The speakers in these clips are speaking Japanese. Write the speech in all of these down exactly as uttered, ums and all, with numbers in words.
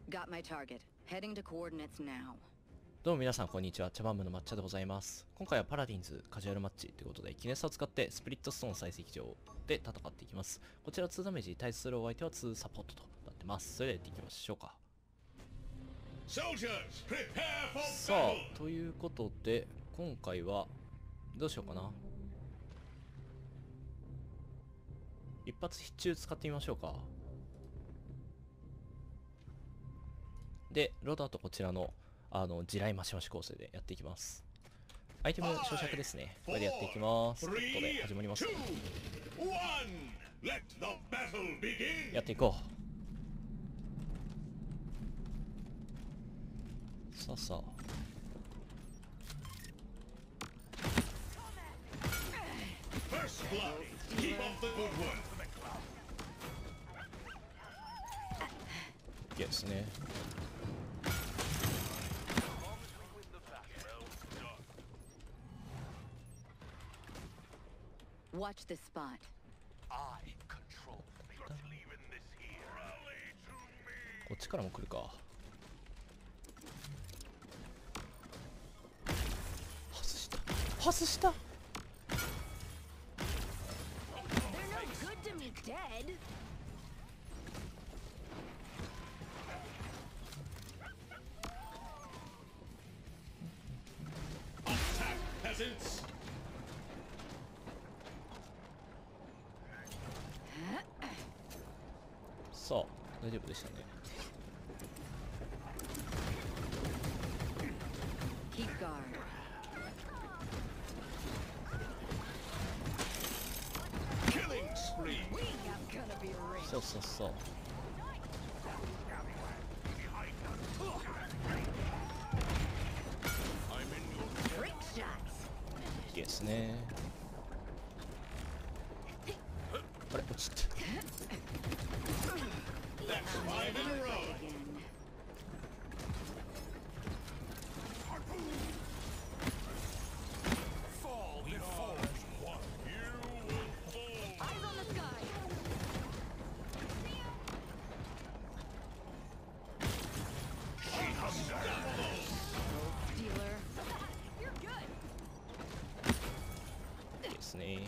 Got my target. Heading to coordinates now. どうも皆さんこんにちは、茶番部の抹茶でございます。今回はパラディンズカジュアルマッチということで、キネスを使ってスプリットストーン採石場で戦っていきます。こちらにダメージに対するお相手はにサポートとなってます。それではやっていきましょうか。さあ、ということで、今回はどうしようかな。一発必中使ってみましょうか。で、ロードアウトこちらのあの地雷マシマシ構成でやっていきます。アイテム焼却ですね。これでやっていきます。ということで始まります、ね。やっていこう。さあさあ。いやですね。 Watch the spot. I control fate. Leaving this here. Rally to me. こっちからも来るか。外した。外した。 They're no good to me dead. Attack, peasants. さあ、大丈夫でしたね。 Keep guard. そうそうそう。いいですね。あれ、落ちて。ですね。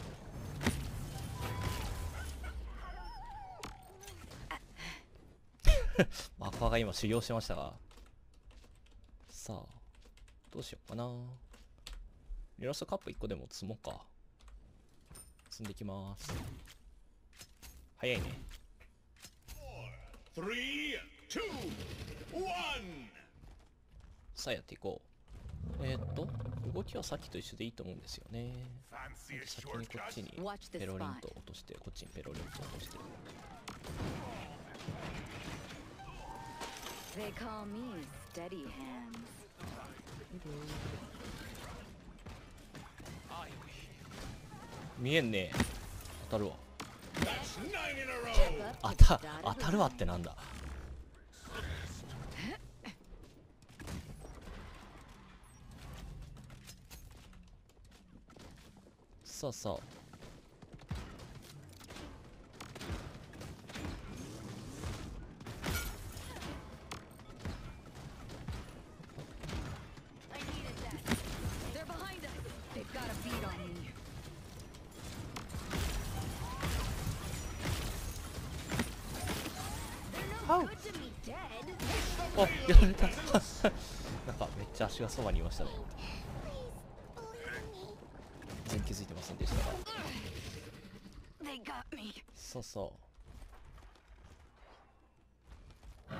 マコアが今修行してましたが、さあどうしようかな。リラストカップいっこでも積もうか。積んでいきます。早いね。さあやっていこう。えー、っと動きはさっきと一緒でいいと思うんですよね。先にこっちにペロリンと落として、こっちにペロリンと落として。 They call me steady hands. 見えんね。当たるわ。当た当たるわってなんだ。さあさあ。あ、やられた。なんかめっちゃ足がそばにいましたね。全然気づいてませんでしたが。そうそう。グ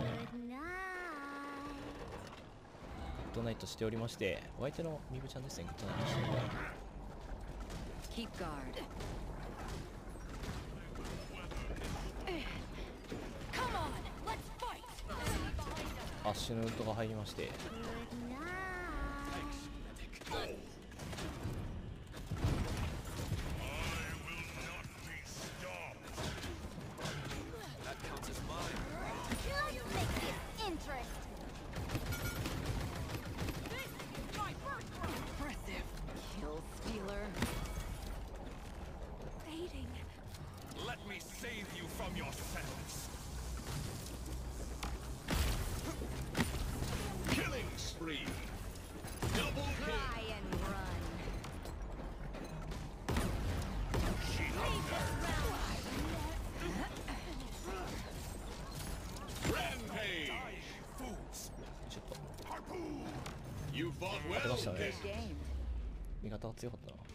ッドナイトしておりまして、お相手のミブちゃんですね。グッドナイトして。 Keep guard. Come on, let's fight. アッシュのウッドが入りまして。 Let me save you from yourselves. れましたね。 Good game. 味方が強かったな。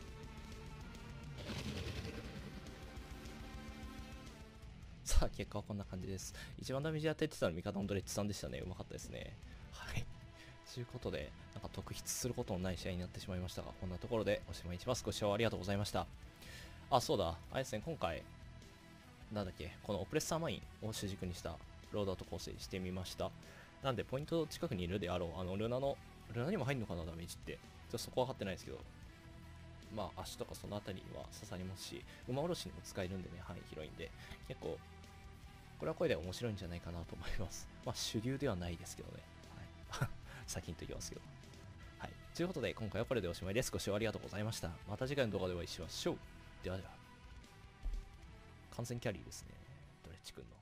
さあ結果はこんな感じです。一番ダメージ当ててたのは味方のドレッジさんでしたね。うまかったですね。はい。ということで、なんか特筆することのない試合になってしまいましたが、こんなところでおしまいにします。ご視聴ありがとうございました。あ、そうだ。あれですね、今回、なんだっけ、このオプレッサーマインを主軸にしたロードアウト構成してみました。なんで、ポイント近くにいるであろう、あの、ルナの、ルナにも入るのかな、ダメージって。ちょっとそこは分かってないですけど、まあ、足とかそのあたりには刺さりますし、馬おろしにも使えるんでね、範囲広いんで、結構、これはこれで面白いんじゃないかなと思います。まあ、主流ではないですけどね。はい、先に言っときますけど。はい。ということで、今回はこれでおしまいです。ご視聴ありがとうございました。また次回の動画でお会いしましょう。ではでは。完全キャリーですね。ドレッチ君の。